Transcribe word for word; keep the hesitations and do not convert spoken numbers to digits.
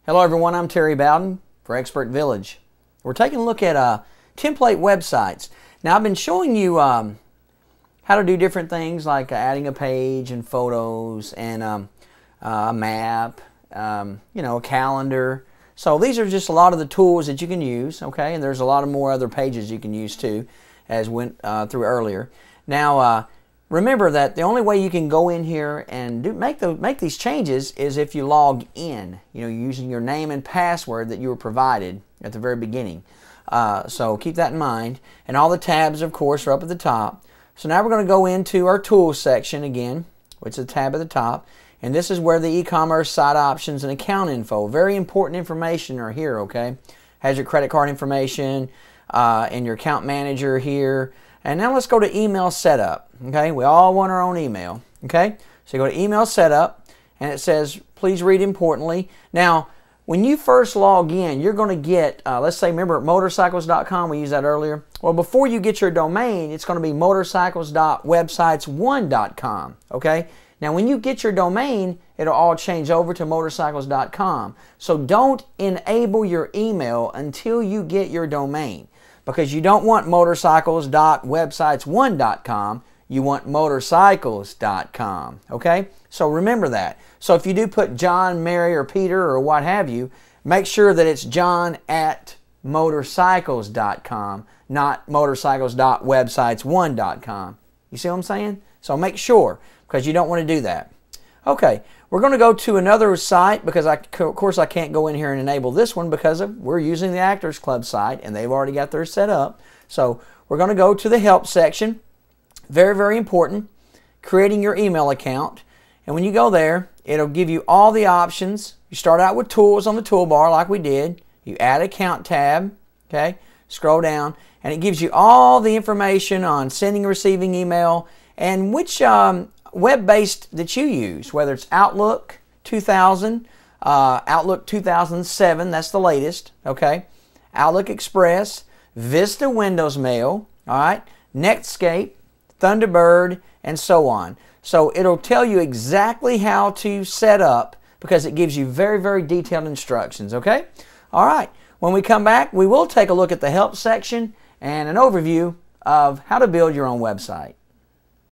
Hello everyone, I'm Terry Bowden for Expert Village. We're taking a look at uh, template websites. Now I've been showing you um, how to do different things like uh, adding a page and photos and um, uh, a map, um, you know, a calendar. So these are just a lot of the tools that you can use, okay? And there's a lot of more other pages you can use too, as went uh, through earlier. Now uh, remember that the only way you can go in here and do, make, the, make these changes is if you log in, you know, using your name and password that you were provided at the very beginning. Uh, so keep that in mind. And all the tabs, of course, are up at the top. So now we're going to go into our tools section again, which is the tab at the top. And this is where the e-commerce site options and account info, very important information, are here, okay? Has your credit card information uh, and your account manager here. And now let's go to email setup. Okay, we all want our own email. Okay, so you go to email setup, and it says, please read importantly. Now, when you first log in, you're going to get, uh, let's say, remember motorcycles dot com, we used that earlier. Well, before you get your domain, it's going to be motorcycles dot websites one dot com. Okay, now when you get your domain, it'll all change over to motorcycles dot com. So don't enable your email until you get your domain, because you don't want motorcycles dot websites one dot com, you want motorcycles dot com, okay? So remember that. So if you do put John, Mary, or Peter, or what have you, make sure that it's John at motorcycles dot com, not motorcycles dot websites one dot com. You see what I'm saying? So make sure, because you don't want to do that. Okay, we're going to go to another site, because I, of course I can't go in here and enable this one because of, we're using the Actors Club site and they've already got theirs set up. So we're going to go to the help section. Very, very important. Creating your email account. And when you go there, it'll give you all the options. You start out with tools on the toolbar like we did. You add account tab. Okay, scroll down and it gives you all the information on sending and receiving email and which um, web-based that you use, whether it's Outlook two thousand, uh, Outlook two thousand seven, that's the latest, okay? Outlook Express, Vista Windows Mail, all right? Netscape, Thunderbird, and so on. So it'll tell you exactly how to set up, because it gives you very, very detailed instructions, okay? All right, when we come back, we will take a look at the help section and an overview of how to build your own website.